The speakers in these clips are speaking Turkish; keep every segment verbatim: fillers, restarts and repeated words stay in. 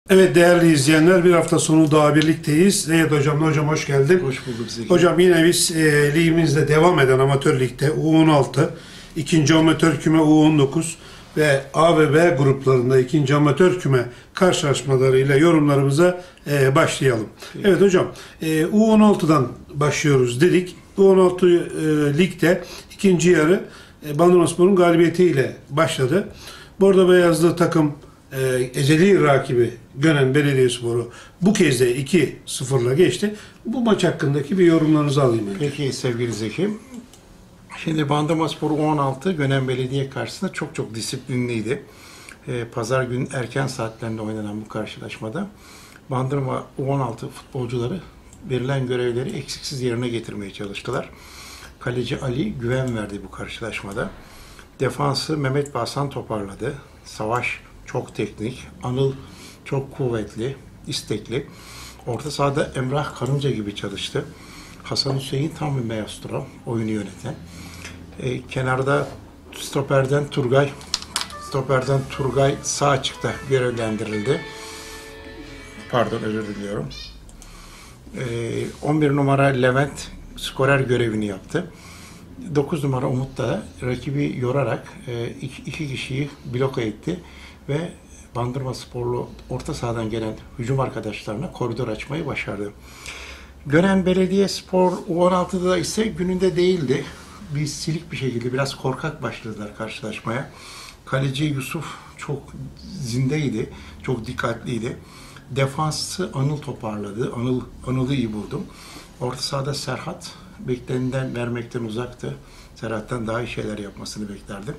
Evet değerli izleyenler, bir hafta sonu daha birlikteyiz. Evet hocam, hocam hoş geldin. Hoş bulduk Zeki. Hocam yine biz e, ligimizde devam eden amatör ligde U on altı, ikinci amatör küme U on dokuz ve A ve B gruplarında ikinci amatör küme karşılaşmalarıyla yorumlarımıza e, başlayalım. Peki. Evet hocam, e, U on altıdan başlıyoruz dedik. U on altı e, ligde ikinci yarı e, Bandırmaspor'un galibiyetiyle başladı. Bordo beyazlı takım e, ezeli rakibi Gönen Belediyespor'u bu kez de iki sıfırla geçti. Bu maç hakkındaki bir yorumlarınızı alayım önce. Peki sevgili Zeki. Şimdi Bandırmaspor U on altı Gönen Belediye karşısında çok çok disiplinliydi. Ee, Pazar günü erken saatlerinde oynanan bu karşılaşmada Bandırma U on altı futbolcuları verilen görevleri eksiksiz yerine getirmeye çalıştılar. Kaleci Ali güven verdi bu karşılaşmada. Defansı Mehmet Basan toparladı. Savaş çok teknik, Anıl çok kuvvetli, istekli. Orta sahada Emrah Karınca gibi çalıştı. Hasan Hüseyin tam bir maestro, oyunu yöneten. E, kenarda stoperden Turgay, stoperden Turgay sağ açıkta görevlendirildi. Pardon, özür diliyorum. E, on bir numara Levent skorer görevini yaptı. dokuz numara Umut da rakibi yorarak e, iki, iki kişiyi bloke etti ve Bandırmasporlu orta sahadan gelen hücum arkadaşlarına koridor açmayı başardı. Gönen Belediyespor U on altıda ise gününde değildi. Bir silik bir şekilde biraz korkak başladılar karşılaşmaya. Kaleci Yusuf çok zindeydi, çok dikkatliydi. Defansı Anıl toparladı. Anıl Anıl'ı iyi buldum. Orta sahada Serhat beklenilen vermekten uzaktı. Serhat'tan daha iyi şeyler yapmasını beklerdim.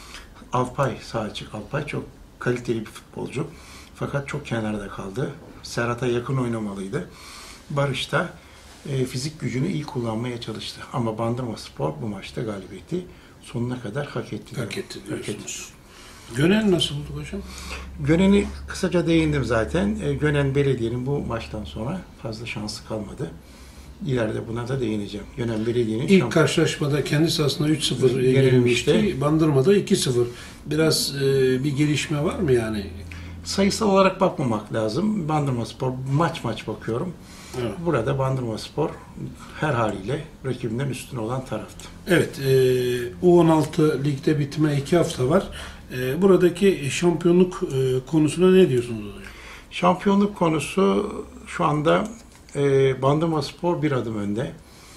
Alpay sağ açık. Alpay çok kaliteli bir futbolcu. Fakat çok kenarda kaldı. Serhat'a yakın oynamalıydı. Barış da e, fizik gücünü iyi kullanmaya çalıştı. Ama Bandırmaspor bu maçta galibiyeti sonuna kadar hak etti. Hak etti diyorsunuz. Gönen nasıl oldu hocam? Gönen'i kısaca değindim zaten. E, Gönen Belediye'nin bu maçtan sonra fazla şansı kalmadı. İleride buna da değineceğim. Gönen Belediye'nin İlk şamp- karşılaşmada kendisi aslında üç sıfır yenilmişti. Bandırma'da iki sıfır. Biraz e, bir gelişme var mı yani? Sayısal olarak bakmamak lazım. Bandırmaspor maç maç bakıyorum. Evet. Burada Bandırmaspor her haliyle rakibinden üstün olan taraftı. Evet, e, U on altı ligde bitme iki hafta var. E, buradaki şampiyonluk e, konusuna ne diyorsunuz hocam? Şampiyonluk konusu şu anda e, Bandırmaspor bir adım önde.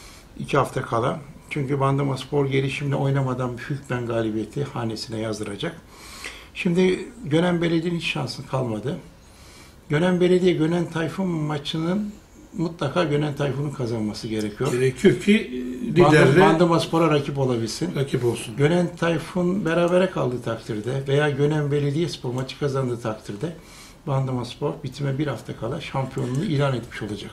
İki hafta kala. Çünkü Bandırmaspor gelişimle oynamadan bir hükmen galibiyeti hanesine yazdıracak. Şimdi Gönen Belediye'nin hiç şansı kalmadı. Gönen Belediye Gönen Tayfun maçının mutlaka Gönen Tayfun'un kazanması gerekiyor. Gerekiyor ki Bandır, liderle Bandırmaspor'a rakip olabilsin. rakip olsun. Gönen Tayfun berabere kaldığı takdirde veya Gönen Belediyespor maçı kazandığı takdirde Bandırmaspor bitime bir hafta kala şampiyonluğunu ilan etmiş olacak.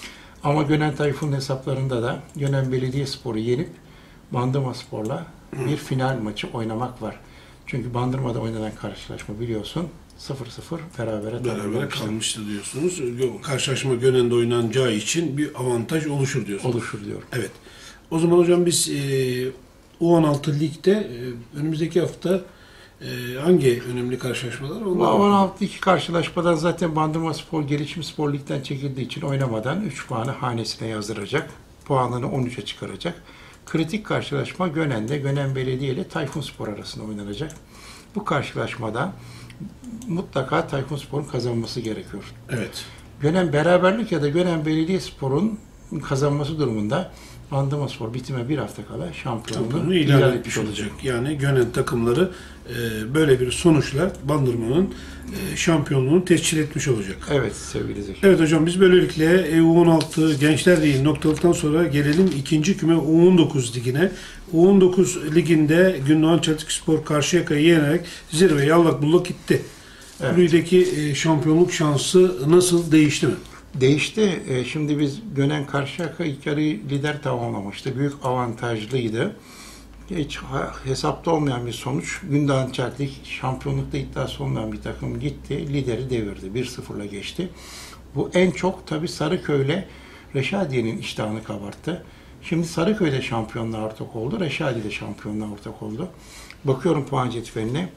Ama Gönen Tayfun'un hesaplarında da Gönen Belediyespor'u yenip Bandırmaspor'la bir final maçı oynamak var. Çünkü Bandırma'da oynanan karşılaşma biliyorsun sıfır sıfır berabere Beraber kalmıştı diyorsunuz. Karşılaşma Gönen'de oynanacağı için bir avantaj oluşur diyorsunuz. Oluşur diyorum. Evet. O zaman hocam biz e, U on altı ligde e, önümüzdeki hafta e, hangi önemli karşılaşmalar? Bu U on altı iki karşılaşmadan zaten Bandırmaspor Gelişim Spor Lig'den çekildiği için oynamadan üç puanı hanesine yazdıracak. Puanını on üçe çıkaracak. Kritik karşılaşma Gönen'de Gönen Belediye ile Tayfunspor arasında oynanacak. Bu karşılaşmada mutlaka Tayfunspor'un kazanması gerekiyor. Evet. Gönen beraberlik ya da Gönen Belediyespor'un kazanması durumunda Bandırmaspor bitime bir hafta kala şampiyonluğunu ilan, ilan etmiş olacak. Yani Gönen takımları e, böyle bir sonuçla Bandırma'nın e, şampiyonluğunu tescil etmiş olacak. Evet sevgili Zeki. Evet hocam biz böylelikle U on altı Gençler Ligi noktalıktan sonra gelelim ikinci küme U on dokuz ligine. U on dokuz liginde Gündoğan Çeltikspor Karşıyaka'yı yenerek zirveye allak bullak gitti. Evet. Bu ligdeki e, şampiyonluk şansı nasıl, değişti mi? Değişti. E, Şimdi biz Gönen Karşıyaka ilk yarıyı lider tamamlamıştı. Büyük avantajlıydı. Hiç ha- hesapta olmayan bir sonuç. Gündoğan Çeltik şampiyonlukta iddiası olmayan bir takım gitti. Lideri devirdi. bir sıfırla geçti. Bu en çok tabii Sarıköy'le Reşadiye'nin iştahını kabarttı. Şimdi Sarıköy'de şampiyonluğa ortak oldu. Reşadiye de şampiyonluğa ortak oldu. Bakıyorum puan cetveline.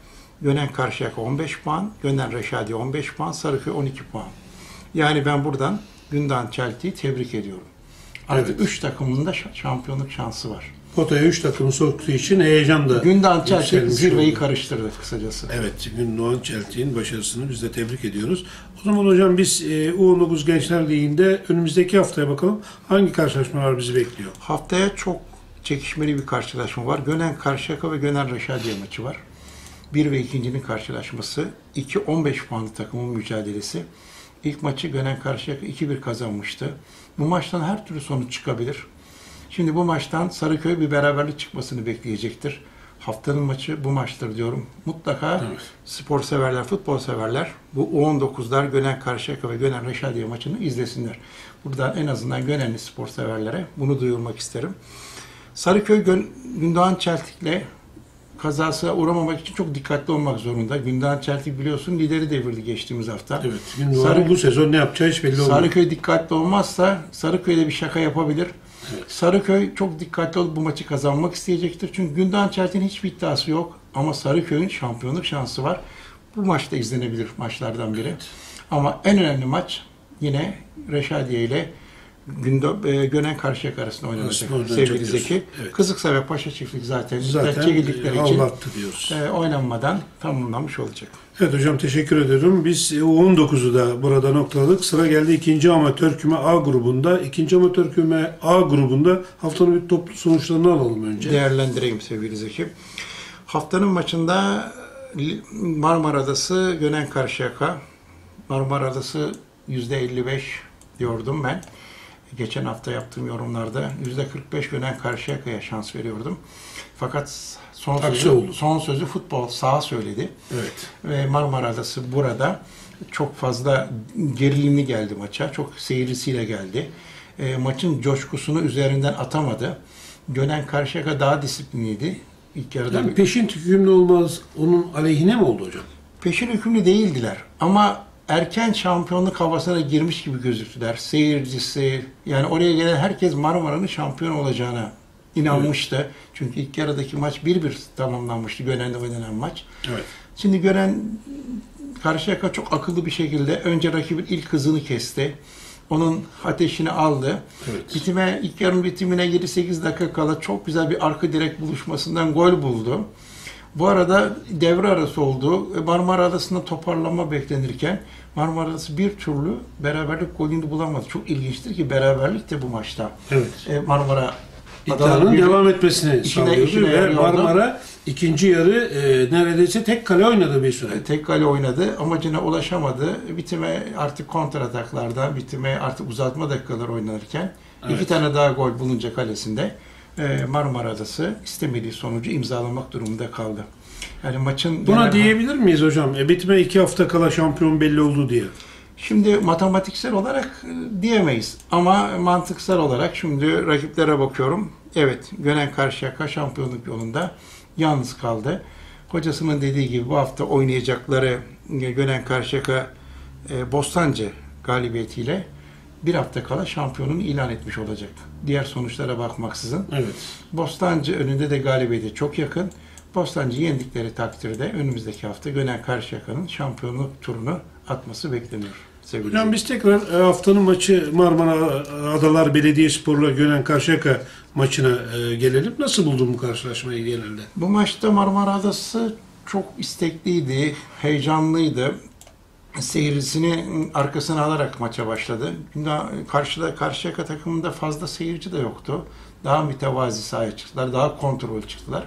Gönen Karşıyaka on beş puan, Gönen Reşadiye on beş puan, Sarıköy on iki puan. Yani ben buradan Gündoğan Çeltik'i tebrik ediyorum. Artık üç evet. takımın da şampiyonluk şansı var. Potaya üç takımı soktuğu için heyecan da Gündoğan Çeltik zirveyi oldu. Karıştırdı kısacası. Evet, Gündoğan Çeltik'in başarısını biz de tebrik ediyoruz. O zaman hocam biz U on dokuz Gençler Ligi'nde önümüzdeki haftaya bakalım. Hangi karşılaşmalar bizi bekliyor? Haftaya çok çekişmeli bir karşılaşma var. Gönen Karşıyaka ve Gönen Reşadiye maçı var. bir ve ikincinin karşılaşması. iki on beş puanlı takımın mücadelesi. İlk maçı Gönen Karşıyaka iki bir kazanmıştı. Bu maçtan her türlü sonuç çıkabilir. Şimdi bu maçtan Sarıköy bir beraberlik çıkmasını bekleyecektir. Haftanın maçı bu maçtır diyorum. Mutlaka evet. spor severler, futbol severler bu U on dokuzlar Gönen Karşıyaka ve Gönen Reşadiye maçını izlesinler. Buradan en azından Gönenli spor severlere bunu duyurmak isterim. Sarıköy Gündoğan Çeltik'le kazasına uğramamak için çok dikkatli olmak zorunda. Gündoğan Çeltik biliyorsun lideri devirdi geçtiğimiz hafta. Evet. Gündoğan Sarı, bu sezon ne yapacağı hiç belli olmuyor. Sarıköy dikkatli olmazsa Sarıköy'de bir şaka yapabilir. Evet. Sarıköy çok dikkatli olup bu maçı kazanmak isteyecektir. Çünkü Gündoğan Çeltik'in hiçbir iddiası yok. Ama Sarıköy'ün şampiyonluk şansı var. Bu maçta izlenebilir maçlardan biri. Evet. Ama en önemli maç yine Reşadiye ile Gündo, e, Gönen Karşıyaka arasında oynanacak sevgili Zeki. Evet. Kızıksa ve Paşa Çiftlik zaten, zaten çekildikleri için e, oynanmadan tamamlanmış olacak. Evet hocam teşekkür ederim. Biz U on dokuzu da burada noktaladık. Sıra geldi ikinci amatör küme A grubunda. İkinci amatör küme A grubunda haftanın bir toplu sonuçlarını alalım önce. Değerlendireyim sevgili Zeki. Haftanın maçında Marmara Adası Gönen Karşıyaka. Marmara Adası yüzde elli beş diyordum ben. Geçen hafta yaptığım yorumlarda yüzde kırk beş Gönen Karşıyaka'ya şans veriyordum. Fakat son sözü, son sözü futbol saha söyledi. Evet. Ve Marmara Adası burada çok fazla gerilimli geldi maça. Çok seyircisiyle geldi. E, maçın coşkusunu üzerinden atamadı. Gönen Karşıyaka daha disiplinliydi. İlk yarıda yani peşin hükümlü olmaz. Onun aleyhine mi oldu hocam? Peşin hükümlü değildiler. Ama erken şampiyonluk havasına girmiş gibi gözüktüler. Seyircisi, yani oraya gelen herkes Marmara'nın şampiyon olacağına inanmıştı. Evet. Çünkü ilk yarıdaki maç bir bir tamamlanmıştı. Gönen'de oynanan maç. Evet. Şimdi Gönen Karşıyaka çok akıllı bir şekilde önce rakibin ilk hızını kesti. Onun ateşini aldı. Evet. Bitime, ilk yarının bitimine yedi sekiz dakika kala çok güzel bir arka direk buluşmasından gol buldu. Bu arada devre arası oldu. Marmara Adası'nda toparlanma beklenirken Marmara Adası bir türlü beraberlik golünü bulamadı. Çok ilginçtir ki beraberlik de bu maçta. Evet. Marmara İddianın devam etmesini sağlıyordu ve Marmara ikinci yarı e, neredeyse tek kale oynadı bir süre. Tek kale oynadı. Amacına ulaşamadı. Bitime artık kontrataklarda, bitime artık uzatma dakikaları oynanırken evet. iki tane daha gol bulunca kalesinde Marmara Adası istemediği sonucu imzalamak durumunda kaldı. Yani maçın buna genel... diyebilir miyiz hocam? E, bitime iki hafta kala şampiyon belli oldu diye. Şimdi matematiksel olarak diyemeyiz. Ama mantıksal olarak şimdi rakiplere bakıyorum. Evet, Gönen Karşıyaka şampiyonluk yolunda yalnız kaldı. Hocasının dediği gibi bu hafta oynayacakları Gönen Karşıyaka e, Bostancı galibiyetiyle bir hafta kala şampiyonunu ilan etmiş olacak. Diğer sonuçlara bakmaksızın. Evet. Bostancı önünde de galibiyete çok yakın. Bostancı yendikleri takdirde önümüzdeki hafta Gönen Karşıyaka'nın şampiyonluk turunu atması bekleniyor. Hocam biz tekrar haftanın maçı Marmara Adalar Belediyespor'la Gönen Karşıyaka maçına gelelim. Nasıl buldun bu karşılaşmayı genelde? Bu maçta Marmara Adası çok istekliydi, heyecanlıydı. Seyircisini arkasına alarak maça başladı. Karşıda Karşıyaka takımında fazla seyirci de yoktu. Daha mütevazi sahaya çıktılar, daha kontrol çıktılar.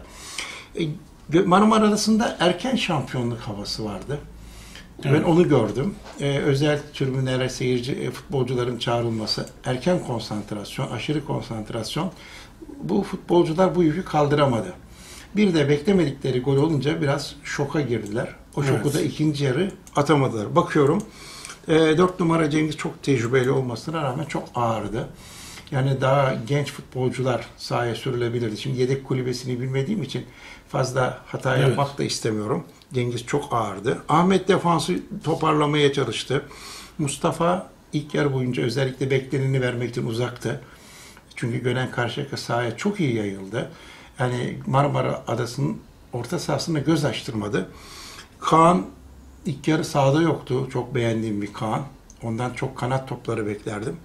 Marmara Adası'nda erken şampiyonluk havası vardı. Evet. Ben onu gördüm. Ee, özel tribünlere seyirci e, futbolcuların çağrılması, erken konsantrasyon, aşırı konsantrasyon. Bu futbolcular bu yükü kaldıramadı. Bir de beklemedikleri gol olunca biraz şoka girdiler. O şoku evet. da ikinci yarı atamadılar. Bakıyorum e, dört numara Cengiz çok tecrübeli olmasına rağmen çok ağırdı. Yani daha genç futbolcular sahaya sürülebilirdi. Şimdi yedek kulübesini bilmediğim için fazla hata evet. yapmak da istemiyorum. Cengiz çok ağırdı. Ahmet defansı toparlamaya çalıştı. Mustafa ilk yarı boyunca özellikle bekleneni vermek için uzaktı. Çünkü Gönen Karşıyaka sahaya çok iyi yayıldı. Yani Marmara Adası'nın orta sahasına göz açtırmadı. Kaan ilk yarı sahada yoktu. Çok beğendiğim bir Kaan. Ondan çok kanat topları beklerdim.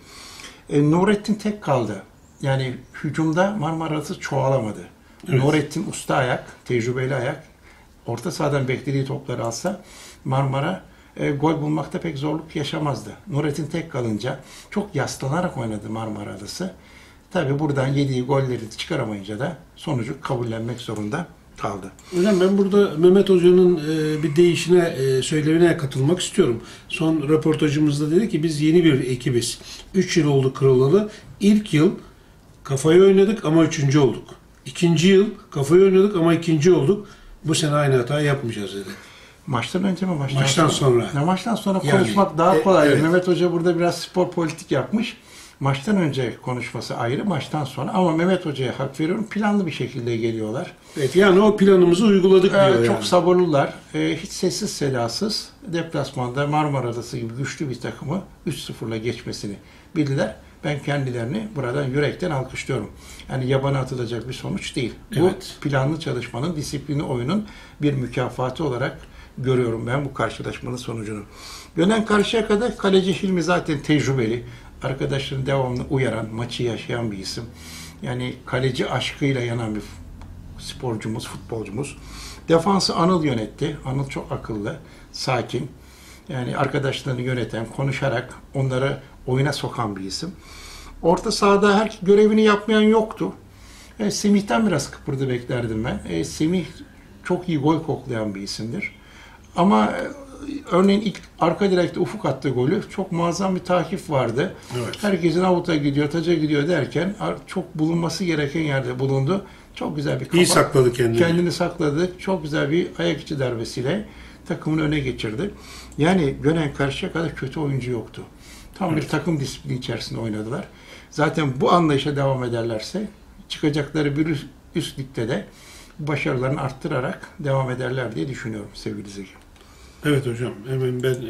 E, Nurettin tek kaldı. Yani hücumda Marmara'sı çoğalamadı. Evet. Nurettin usta ayak, tecrübeli ayak. Orta sahadan beklediği topları alsa Marmara e, gol bulmakta pek zorluk yaşamazdı. Nurettin tek kalınca çok yaslanarak oynadı Marmara'sı. Tabi buradan yediği golleri çıkaramayınca da sonucu kabullenmek zorunda kaldı. Hocam ben burada Mehmet Hoca'nın e, bir değişine, e, söylemine katılmak istiyorum. Son röportajımızda dedi ki biz yeni bir ekibiz. üç yıl oldu kurulalı. İlk yıl kafayı oynadık ama üçüncü olduk. İkinci yıl kafayı oynadık ama ikinci olduk. Bu sene aynı hatayı yapmayacağız dedi. Maçtan önce mi? Maçtan, Maçtan sonra. sonra. Ya maçtan sonra Yani, konuşmak daha e, kolay. evet. Mehmet Hoca burada biraz spor politik yapmış. Maçtan önce konuşması ayrı, maçtan sonra. Ama Mehmet Hoca'ya hak veriyorum. Planlı bir şekilde geliyorlar. Evet, yani o planımızı uyguladık Ee, diyor çok yani. sabırlılar. Ee, hiç sessiz sedasız deplasmanda Marmara Adası gibi güçlü bir takımı üç sıfırla geçmesini bildiler. Ben kendilerini buradan yürekten alkışlıyorum. Yani yabana atılacak bir sonuç değil. Evet. Bu planlı çalışmanın, disiplini oyunun bir mükafatı olarak görüyorum ben bu karşılaşmanın sonucunu. Gönen Karşıyaka'da kaleci Hilmi zaten tecrübeli. Arkadaşlarını devamlı uyaran, maçı yaşayan bir isim. Yani kaleci aşkıyla yanan bir sporcumuz, futbolcumuz. Defansı Anıl yönetti. Anıl çok akıllı, sakin. Yani arkadaşlarını yöneten, konuşarak onları oyuna sokan bir isim. Orta sahada her görevini yapmayan yoktu. E, Semih'ten biraz kıpırdı beklerdim ben. E, Semih çok iyi gol koklayan bir isimdir. Ama e, örneğin ilk arka direkte Ufuk attığı golü çok muazzam bir takip vardı. Evet. Herkesin avuta gidiyor, taca gidiyor derken çok bulunması gereken yerde bulundu. Çok güzel bir kafa. İyi sakladı kendini. Kendini sakladı. Çok güzel bir ayak içi darbesiyle takımını öne geçirdi. Yani Gönen Karşıyaka'da kötü oyuncu yoktu. Tam Evet. bir takım disiplini içerisinde oynadılar. Zaten bu anlayışa devam ederlerse çıkacakları bir üst, üst ligde de başarılarını arttırarak devam ederler diye düşünüyorum sevgili Zeki. Evet hocam, hemen ben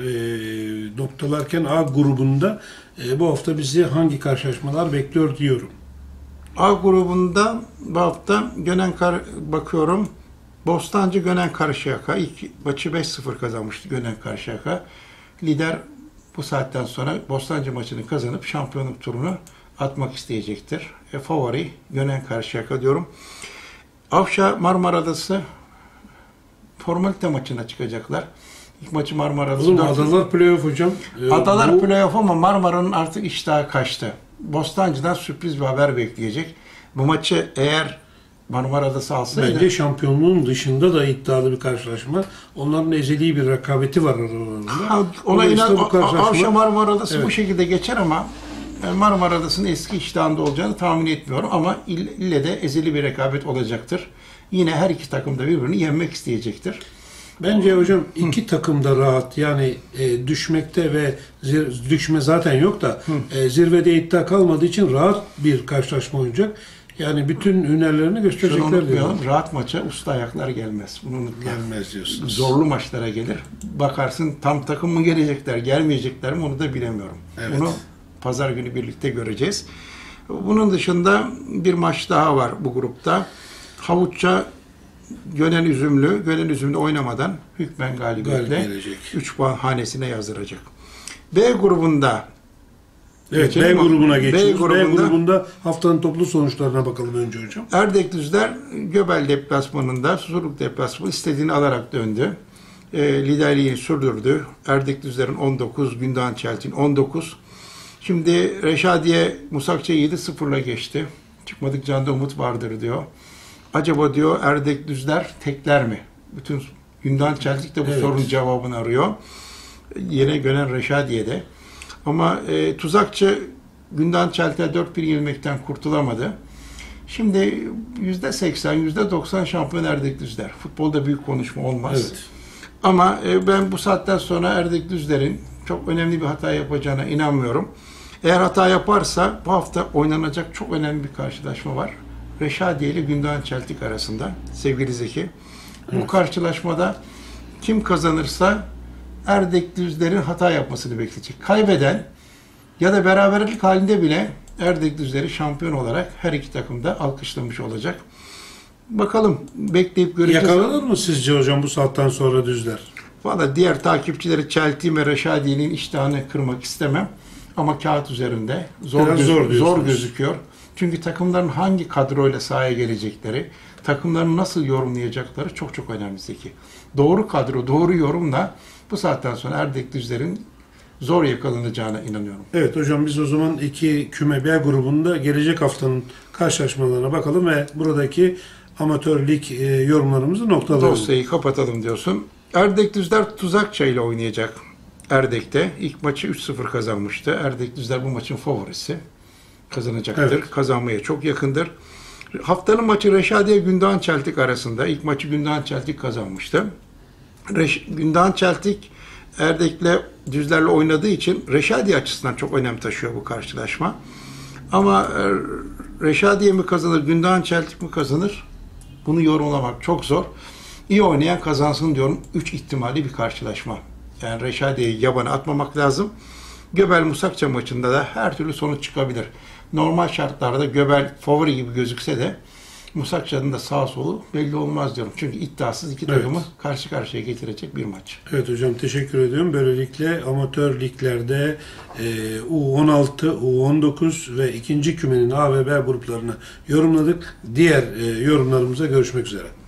e, noktalarken A grubunda e, bu hafta bizi hangi karşılaşmalar bekliyor diyorum. A grubunda bu hafta Gönen Kar bakıyorum. Bostancı Gönen Karşıyaka. İlk maçı beş sıfır kazanmıştı Gönen Karşıyaka. Lider bu saatten sonra Bostancı maçını kazanıp şampiyonluk turunu atmak isteyecektir. E, favori Gönen Karşıyaka diyorum. Avşa Marmara Adası formalite maçına çıkacaklar. İlk maçı Marmara Adası. Oğlum Adalar Playoff hocam. E, Adalar bu, playoff ama Marmara'nın artık iştahı kaçtı. Bostancı'dan sürpriz bir haber bekleyecek. Bu maçı eğer Marmara Adası alsaydı... Bence şampiyonluğun dışında da iddialı bir karşılaşma. Onların ezeli bir rekabeti var aralarında. Ha, ona Dolayısıyla inan bu karşılaşma- Avşa Marmara Adası Evet. bu şekilde geçer ama yani Marmara Adası'nın eski iştahında olacağını tahmin etmiyorum ama ille ille de ezeli bir rekabet olacaktır. Yine her iki takım da birbirini yenmek isteyecektir. Bence hocam iki takım da rahat. Yani e, düşmekte ve zir- düşme zaten yok da e, zirvede iddia kalmadığı için rahat bir karşılaşma olacak. Yani bütün hünerlerini Şunu gösterecekler unutmayalım, diyorum. rahat maça usta ayaklar gelmez. Bunu unutmayalım. Gelmez diyorsunuz. Zorlu maçlara gelir. Bakarsın tam takım mı gelecekler, gelmeyecekler mi onu da bilemiyorum. Evet. Bunu pazar günü birlikte göreceğiz. Bunun dışında bir maç daha var bu grupta. Havuçça Gönen Üzümlü, Gönen Üzümlü oynamadan hükmen galibiyetle Galip gelecek. üç puan hanesine yazdıracak. B grubunda Evet, B Geçelim mi? grubuna geçiyoruz. B grubunda- grubunda, haftanın toplu sonuçlarına bakalım önce hocam. Erdek Düzler Göbel deplasmanında Susurluk deplasmanı istediğini alarak döndü. E, liderliğini sürdürdü. Erdek Düzler'in on dokuz, Gündoğan Çeltik'in on dokuz. Şimdi Reşadiye Musakçı yedi sıfırla geçti. Çıkmadık canda umut vardır diyor. Acaba diyor Erdek Düzler tekler mi? Bütün Gündoğan Çeltik de bu Evet. sorunun cevabını arıyor. Yine Gönen Reşadiye'de. Ama e, Tuzakçı Gündoğan Çeltik'e dört bir yenilmekten kurtulamadı. Şimdi yüzde seksen, yüzde doksan şampiyon Erdek Düzler. Futbolda büyük konuşma olmaz. Evet. Ama e, ben bu saatten sonra Erdek Düzler'in çok önemli bir hata yapacağına inanmıyorum. Eğer hata yaparsa bu hafta oynanacak çok önemli bir karşılaşma var. Reşadiye ile Gündoğan Çeltik arasında sevgili Zeki. Bu Evet. karşılaşmada kim kazanırsa Erdek Düzler'in hata yapmasını bekleyecek. Kaybeden ya da beraberlik halinde bile Erdek Düzler'i şampiyon olarak her iki takım da alkışlamış olacak. Bakalım bekleyip göreceğiz. Yakalanır mı sizce hocam bu saatten sonra Düzler? Valla diğer takipçileri Chelsea ve Reşadiye'nin iştahını kırmak istemem. Ama kağıt üzerinde zor, Biraz göz- zor zor, diyorsunuz. gözüküyor. Çünkü takımların hangi kadroyla sahaya gelecekleri, takımlarını nasıl yorumlayacakları çok çok önemli Zeki. Doğru kadro, doğru yorumla bu saatten sonra Erdek Düzler'in zor yakalanacağına inanıyorum. Evet hocam, biz o zaman iki küme B grubunda gelecek haftanın karşılaşmalarına bakalım ve buradaki amatör lig e, yorumlarımızı noktalayalım. Dosyayı kapatalım diyorsun. Erdek Düzler Tuzakça ile oynayacak. Erdek'te ilk maçı üç sıfır kazanmıştı. Erdek Düzler bu maçın favorisi. Kazanacaktır. Evet. Kazanmaya çok yakındır. Haftanın maçı Reşadiye Gündoğan Çeltik arasında. İlk maçı Gündoğan Çeltik kazanmıştı. Reş Gündoğan Çeltik Erdek'le Düzler'le oynadığı için Reşadiye açısından çok önem taşıyor bu karşılaşma. Ama e, Reşadiye mi kazanır, Gündoğan Çeltik mi kazanır? Bunu yorumlamak çok zor. İyi oynayan kazansın diyorum. Üç ihtimali bir karşılaşma. Yani Reşadiye'yi yabana atmamak lazım. Göbel Musakça maçında da her türlü sonuç çıkabilir. Normal şartlarda Göbel favori gibi gözükse de Musakça'nın da sağ solu belli olmaz diyorum. Çünkü iddiasız iki takımı Evet. karşı karşıya getirecek bir maç. Evet hocam, teşekkür ediyorum. Böylelikle amatör liglerde e, U on altı, U on dokuz ve ikinci kümenin A ve B gruplarını yorumladık. Diğer e, yorumlarımıza görüşmek üzere.